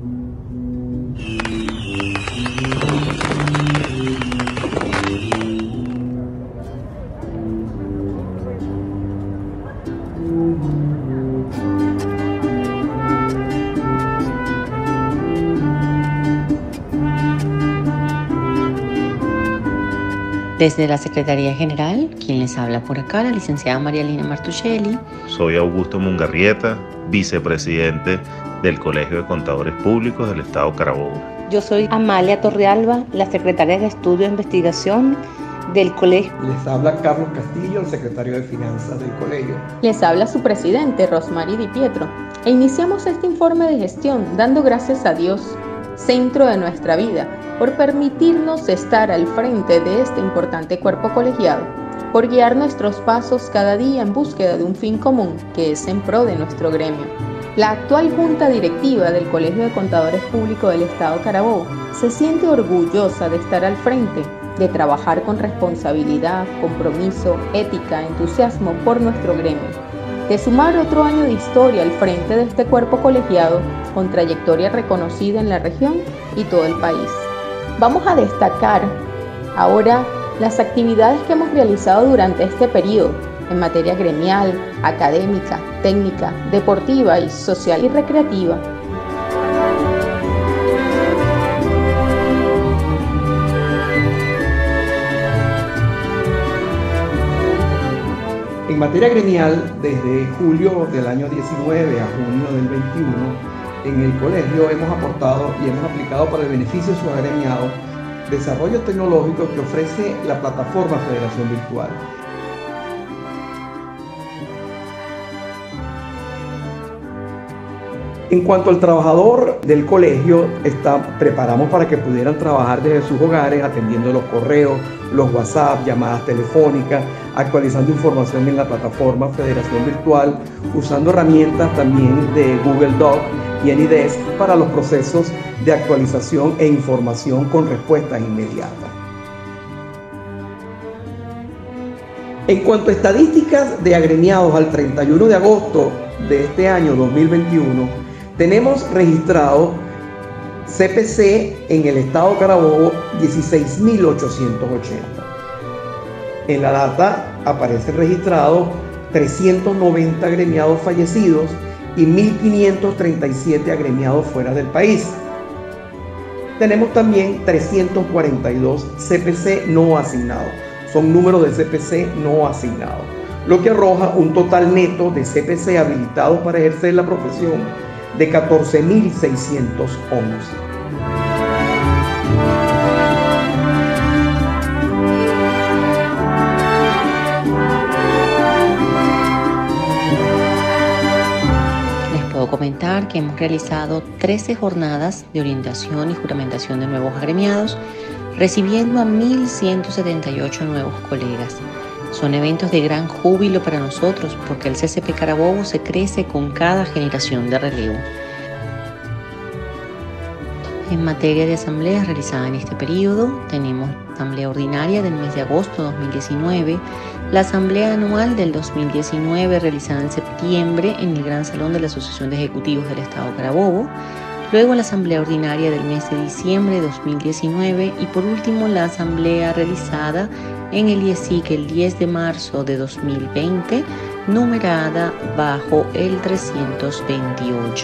Desde la Secretaría General, quien les habla por acá, la licenciada María Lina Martuchelli. Soy Augusto Mungarrieta, vicepresidente del Colegio de Contadores Públicos del Estado Carabobo. Yo soy Amalia Torrealba, la secretaria de Estudio e Investigación del colegio. Les habla Carlos Castillo, el secretario de Finanzas del colegio. Les habla su presidente, Rosmary Di Pietro. E iniciamos este informe de gestión dando gracias a Dios, centro de nuestra vida, por permitirnos estar al frente de este importante cuerpo colegiado, por guiar nuestros pasos cada día en búsqueda de un fin común, que es en pro de nuestro gremio. La actual Junta Directiva del Colegio de Contadores Públicos del Estado Carabobo se siente orgullosa de estar al frente, de trabajar con responsabilidad, compromiso, ética, entusiasmo por nuestro gremio, de sumar otro año de historia al frente de este cuerpo colegiado con trayectoria reconocida en la región y todo el país. Vamos a destacar ahora las actividades que hemos realizado durante este periodo en materia gremial, académica, técnica, deportiva y social y recreativa. En materia gremial, desde julio del año 19 a junio del 21, en el colegio hemos aportado y hemos aplicado para el beneficio de sus agremiados desarrollos tecnológicos que ofrece la plataforma Federación Virtual. En cuanto al trabajador del colegio, preparamos para que pudieran trabajar desde sus hogares, atendiendo los correos, los WhatsApp, llamadas telefónicas, actualizando información en la plataforma Federación Virtual, usando herramientas también de Google Doc y AnyDesk para los procesos de actualización e información con respuestas inmediatas. En cuanto a estadísticas de agremiados al 31 de agosto de este año 2021, tenemos registrado CPC en el estado Carabobo 16.880. En la data aparecen registrados 390 agremiados fallecidos y 1.537 agremiados fuera del país. Tenemos también 342 CPC no asignados. Son números de CPC no asignados, lo que arroja un total neto de CPC habilitados para ejercer la profesión de 14.611. Comentar que hemos realizado 13 jornadas de orientación y juramentación de nuevos agremiados, recibiendo a 1.178 nuevos colegas. Son eventos de gran júbilo para nosotros porque el CCP Carabobo se crece con cada generación de relevo. En materia de asambleas realizadas en este periodo, tenemos la asamblea ordinaria del mes de agosto de 2019, la asamblea anual del 2019 realizada en septiembre en el Gran Salón de la Asociación de Ejecutivos del Estado Carabobo, luego la asamblea ordinaria del mes de diciembre de 2019 y por último la asamblea realizada en el IESIC el 10 de marzo de 2020, numerada bajo el 328.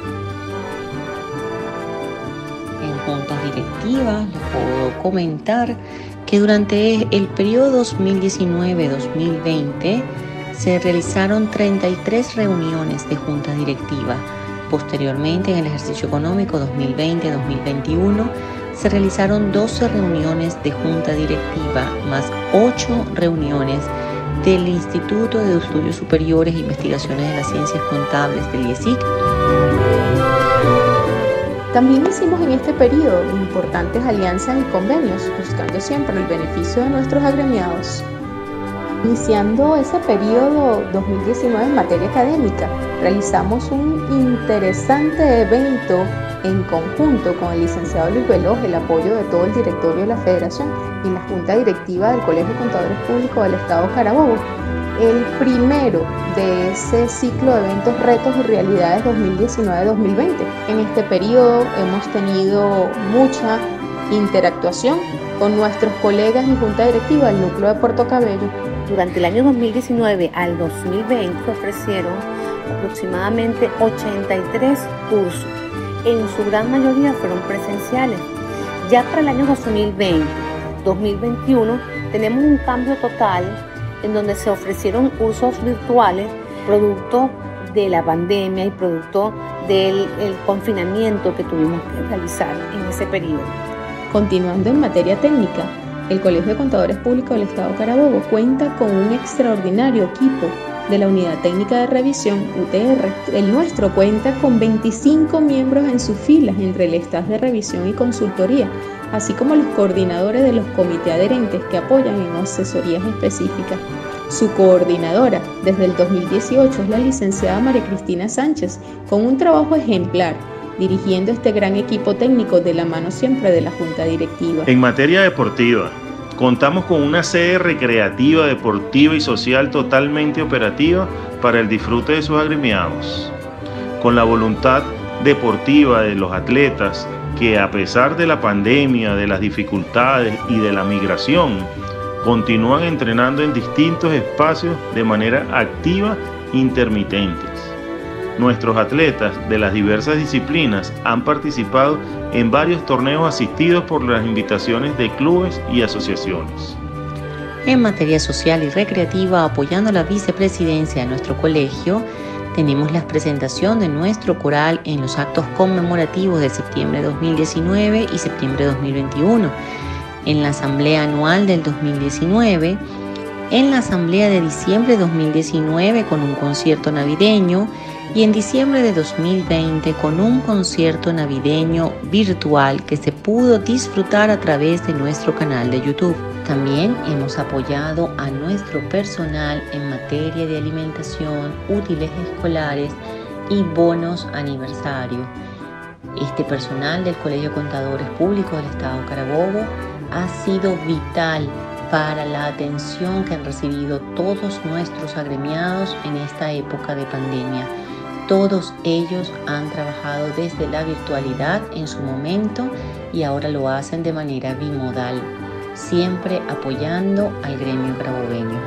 En juntas directivas les puedo comentar que durante el periodo 2019-2020 se realizaron 33 reuniones de juntas directivas. Posteriormente, en el ejercicio económico 2020-2021, se realizaron 12 reuniones de junta directiva, más 8 reuniones del Instituto de Estudios Superiores e Investigaciones de las Ciencias Contables del IESIC. También hicimos en este periodo importantes alianzas y convenios, buscando siempre el beneficio de nuestros agremiados. Iniciando ese periodo 2019 en materia académica, realizamos un interesante evento en conjunto con el licenciado Luis Veloz, el apoyo de todo el directorio de la Federación y la Junta Directiva del Colegio de Contadores Públicos del Estado Carabobo, el primero de ese ciclo de eventos, retos y realidades 2019-2020. En este periodo hemos tenido mucha interactuación con nuestros colegas y junta directiva del núcleo de Puerto Cabello. Durante el año 2019 al 2020 se ofrecieron aproximadamente 83 cursos. En su gran mayoría fueron presenciales. Ya para el año 2020-2021 tenemos un cambio total en donde se ofrecieron cursos virtuales producto de la pandemia y producto del confinamiento que tuvimos que realizar en ese periodo. Continuando en materia técnica, el Colegio de Contadores Públicos del Estado Carabobo cuenta con un extraordinario equipo de la Unidad Técnica de Revisión, UTR. El nuestro cuenta con 25 miembros en sus filas entre el staff de revisión y consultoría, así como los coordinadores de los comités adherentes que apoyan en asesorías específicas. Su coordinadora desde el 2018 es la licenciada María Cristina Sánchez, con un trabajo ejemplar, dirigiendo este gran equipo técnico de la mano siempre de la Junta Directiva. En materia deportiva, contamos con una sede recreativa, deportiva y social totalmente operativa para el disfrute de sus agremiados. Con la voluntad deportiva de los atletas que, a pesar de la pandemia, de las dificultades y de la migración, continúan entrenando en distintos espacios de manera activa e intermitentes. Nuestros atletas de las diversas disciplinas han participado en varios torneos asistidos por las invitaciones de clubes y asociaciones. En materia social y recreativa, apoyando la vicepresidencia de nuestro colegio, tenemos la presentación de nuestro coral en los actos conmemorativos de septiembre de 2019 y septiembre de 2021, en la asamblea anual del 2019, en la asamblea de diciembre de 2019 con un concierto navideño, y en diciembre de 2020 con un concierto navideño virtual que se pudo disfrutar a través de nuestro canal de YouTube. También hemos apoyado a nuestro personal en materia de alimentación, útiles escolares y bonos aniversario. Este personal del Colegio de Contadores Públicos del Estado Carabobo ha sido vital para la atención que han recibido todos nuestros agremiados en esta época de pandemia. Todos ellos han trabajado desde la virtualidad en su momento y ahora lo hacen de manera bimodal, siempre apoyando al gremio carabobeño.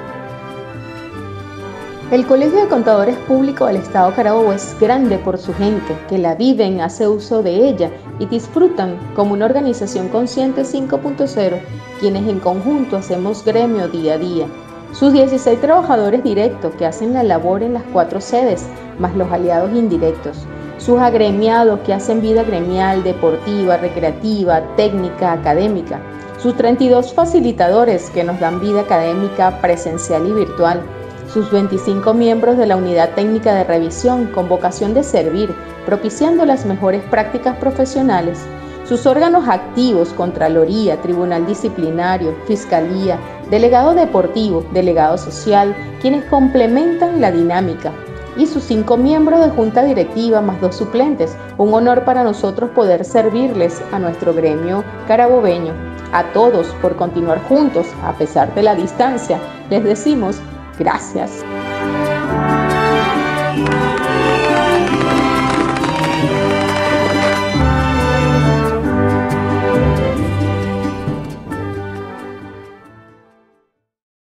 El Colegio de Contadores Públicos del Estado Carabobo es grande por su gente, que la viven, hace uso de ella y disfrutan como una organización consciente 5.0, quienes en conjunto hacemos gremio día a día. Sus 16 trabajadores directos que hacen la labor en las 4 sedes, más los aliados indirectos. Sus agremiados que hacen vida gremial, deportiva, recreativa, técnica, académica. Sus 32 facilitadores que nos dan vida académica, presencial y virtual. Sus 25 miembros de la Unidad Técnica de Revisión con vocación de servir, propiciando las mejores prácticas profesionales. Sus órganos activos, Contraloría, Tribunal Disciplinario, Fiscalía, Delegado Deportivo, Delegado Social, quienes complementan la dinámica. Y sus 5 miembros de Junta Directiva más 2 suplentes. Un honor para nosotros poder servirles a nuestro gremio carabobeño. A todos por continuar juntos a pesar de la distancia, les decimos gracias.